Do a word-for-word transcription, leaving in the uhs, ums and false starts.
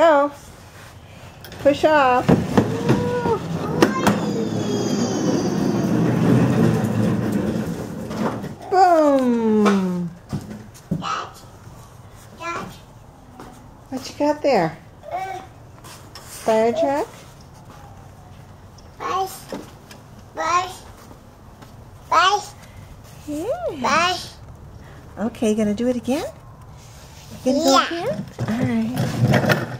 go. Push off. Boom. What you got there? Fire truck? Bus. Bus. Bus. Yeah. Bus. Okay, you gonna do it again? You gonna Yeah. go again? All right.